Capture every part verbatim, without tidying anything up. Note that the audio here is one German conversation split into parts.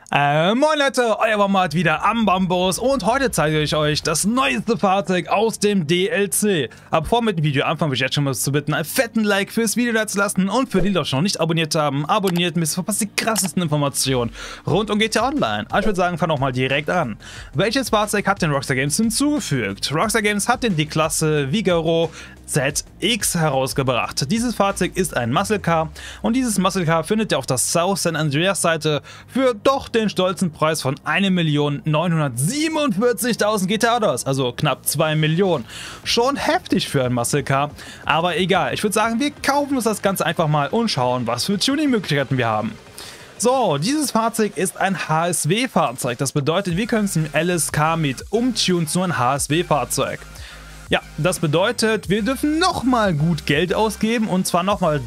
Äh, moin Leute, euer Wommat wieder am Bambus und heute zeige ich euch das neueste Fahrzeug aus dem D L C. Aber bevor wir mit dem Video anfangen, will ich jetzt schon mal zu bitten, einen fetten Like fürs Video da zu lassen und für die, die das noch nicht abonniert haben, abonniert mich, verpasst die krassesten Informationen rund um G T A Online. Aber ich würde sagen, fangen wir auch mal direkt an. Welches Fahrzeug hat denn Rockstar Games hinzugefügt? Rockstar Games hat denn die Klasse Vigero Z X herausgebracht. Dieses Fahrzeug ist ein Muscle Car und dieses Muscle Car findet ihr auf der South San Andreas Seite für doch den stolzen Preis von eine Million neunhundertsiebenundvierzigtausend G T A-Dollars, also knapp zwei Millionen. Schon heftig für ein Muscle Car, aber egal. Ich würde sagen, wir kaufen uns das Ganze einfach mal und schauen, was für Tuning-Möglichkeiten wir haben. So, dieses Fahrzeug ist ein H S W-Fahrzeug. Das bedeutet, wir können es im L S K mit umtunen zu einem H S W-Fahrzeug. Ja, das bedeutet, wir dürfen nochmal gut Geld ausgeben und zwar nochmal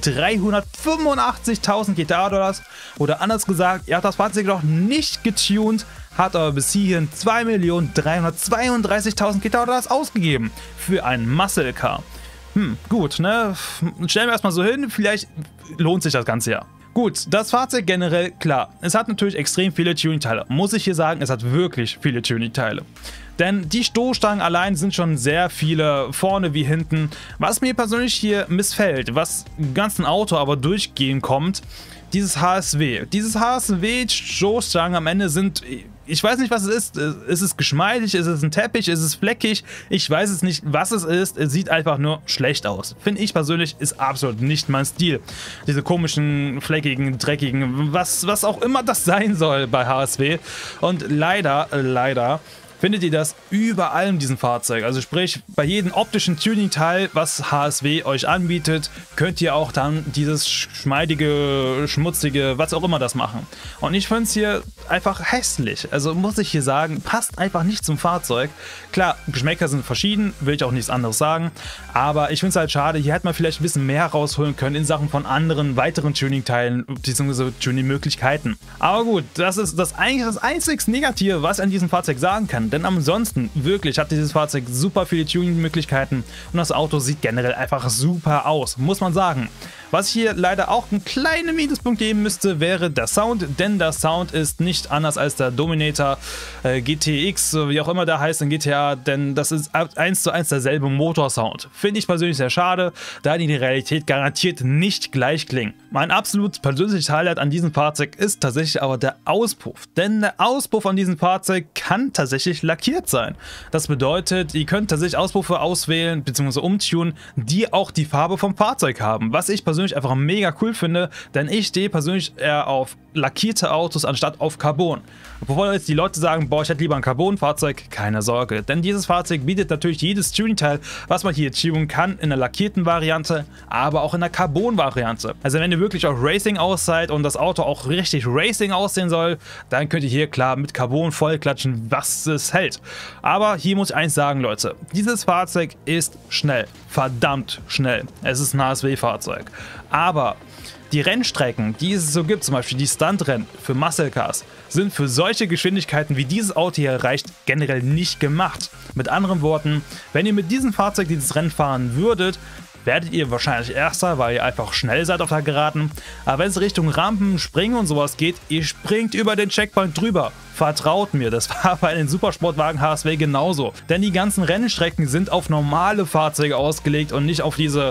dreihundertfünfundachtzigtausend G T A-Dollars oder anders gesagt, ihr habt das Fahrzeug noch nicht getuned, hat aber bis hierhin zwei Millionen dreihundertzweiunddreißigtausend G T A-Dollars ausgegeben für ein Muscle Car. Hm, gut, ne? Stellen wir erstmal so hin, vielleicht lohnt sich das Ganze ja. Gut, das Fahrzeug generell, klar, es hat natürlich extrem viele Tuning-Teile. Muss ich hier sagen, es hat wirklich viele Tuning-Teile. Denn die Stoßstangen allein sind schon sehr viele, vorne wie hinten. Was mir persönlich hier missfällt, was im ganzen Auto aber durchgehend kommt, dieses H S W. Dieses H S W-Stoßstangen am Ende sind, ich weiß nicht, was es ist. Ist es geschmeidig? Ist es ein Teppich? Ist es fleckig? Ich weiß es nicht, was es ist. Es sieht einfach nur schlecht aus. Finde ich persönlich, ist absolut nicht mein Stil. Diese komischen, fleckigen, dreckigen, was, was auch immer das sein soll bei H S W. Und leider, leider findet ihr das überall in diesem Fahrzeug. Also sprich, bei jedem optischen Tuning-Teil, was H S W euch anbietet, könnt ihr auch dann dieses schmeidige, schmutzige, was auch immer das machen. Und ich finde es hier einfach hässlich. Also muss ich hier sagen, passt einfach nicht zum Fahrzeug. Klar, Geschmäcker sind verschieden, will ich auch nichts anderes sagen. Aber ich finde es halt schade, hier hätte man vielleicht ein bisschen mehr rausholen können in Sachen von anderen, weiteren Tuning-Teilen, bzw. Tuning-Möglichkeiten. Aber gut, das ist das eigentlich das einzig Negative, was ich an diesem Fahrzeug sagen kann. Denn ansonsten, wirklich, hat dieses Fahrzeug super viele Tuning-Möglichkeiten und das Auto sieht generell einfach super aus, muss man sagen. Was ich hier leider auch einen kleinen Minuspunkt geben müsste, wäre der Sound, denn der Sound ist nicht anders als der Dominator äh, G T X, wie auch immer der heißt in G T A, denn das ist eins zu eins derselbe Motorsound. Finde ich persönlich sehr schade, da die in der Realität garantiert nicht gleich klingen. Mein absolut persönliches Highlight an diesem Fahrzeug ist tatsächlich aber der Auspuff, denn der Auspuff an diesem Fahrzeug kann tatsächlich lackiert sein. Das bedeutet, ihr könnt tatsächlich Auspuffe auswählen bzw. umtunen, die auch die Farbe vom Fahrzeug haben, was ich persönlich einfach mega cool finde, denn ich stehe persönlich eher auf lackierte Autos anstatt auf Carbon. Bevor jetzt die Leute sagen, boah, ich hätte lieber ein Carbon-Fahrzeug, keine Sorge, denn dieses Fahrzeug bietet natürlich jedes Tuning-Teil, was man hier tunen kann, in der lackierten Variante, aber auch in der Carbon-Variante. Also wenn ihr wirklich auf Racing aus seid und das Auto auch richtig Racing aussehen soll, dann könnt ihr hier klar mit Carbon vollklatschen, was es hält. Aber hier muss ich eins sagen, Leute, dieses Fahrzeug ist schnell, verdammt schnell. Es ist ein H S W-Fahrzeug. Aber die Rennstrecken, die es so gibt, zum Beispiel die Stuntrennen für Muscle Cars, sind für solche Geschwindigkeiten wie dieses Auto hier erreicht generell nicht gemacht. Mit anderen Worten, wenn ihr mit diesem Fahrzeug dieses Rennen fahren würdet, werdet ihr wahrscheinlich Erster, weil ihr einfach schnell seid auf der Geraden. Aber wenn es Richtung Rampen, Springen und sowas geht, ihr springt über den Checkpoint drüber. Vertraut mir, das war bei den Supersportwagen H S W genauso. Denn die ganzen Rennstrecken sind auf normale Fahrzeuge ausgelegt und nicht auf diese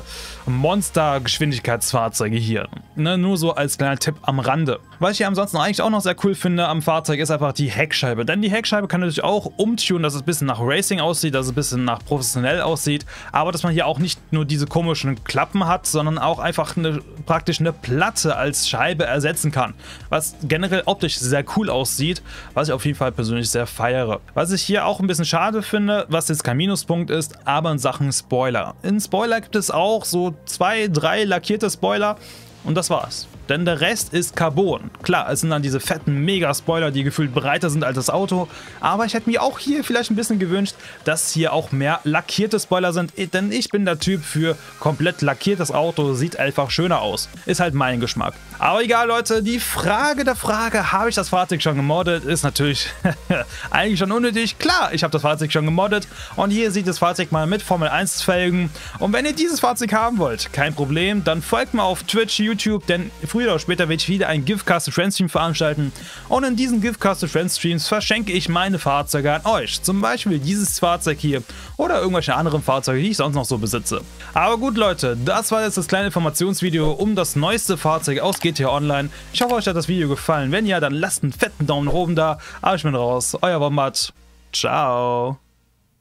Monster-Geschwindigkeitsfahrzeuge hier. Ne, nur so als kleiner Tipp am Rande. Was ich hier ansonsten eigentlich auch noch sehr cool finde am Fahrzeug ist einfach die Heckscheibe. Denn die Heckscheibe kann natürlich auch umtunen, dass es ein bisschen nach Racing aussieht, dass es ein bisschen nach professionell aussieht. Aber dass man hier auch nicht nur diese komischen Klappen hat, sondern auch einfach eine, praktisch eine Platte als Scheibe ersetzen kann. Was generell optisch sehr cool aussieht, was ich auf jeden Fall persönlich sehr feiere. Was ich hier auch ein bisschen schade finde, was jetzt kein Minuspunkt ist, aber in Sachen Spoiler. In Spoiler gibt es auch so zwei, drei lackierte Spoiler und das war's. Denn der Rest ist Carbon. Klar, es sind dann diese fetten Mega-Spoiler, die gefühlt breiter sind als das Auto. Aber ich hätte mir auch hier vielleicht ein bisschen gewünscht, dass hier auch mehr lackierte Spoiler sind. Denn ich bin der Typ für komplett lackiertes Auto. Sieht einfach schöner aus. Ist halt mein Geschmack. Aber egal, Leute. Die Frage der Frage, habe ich das Fahrzeug schon gemoddet? Ist natürlich eigentlich schon unnötig. Klar, ich habe das Fahrzeug schon gemoddet. Und hier sieht das Fahrzeug mal mit Formel eins Felgen. Und wenn ihr dieses Fahrzeug haben wollt, kein Problem, dann folgt mir auf Twitch, YouTube. Denn früher früher oder später werde ich wieder einen Giftcast Friends Stream veranstalten und in diesen Giftcast Friends Streams verschenke ich meine Fahrzeuge an euch. Zum Beispiel dieses Fahrzeug hier oder irgendwelche anderen Fahrzeuge, die ich sonst noch so besitze. Aber gut Leute, das war jetzt das kleine Informationsvideo um das neueste Fahrzeug aus G T A Online. Ich hoffe, euch hat das Video gefallen. Wenn ja, dann lasst einen fetten Daumen nach oben da. Aber ich bin raus. Euer Wombat. Ciao.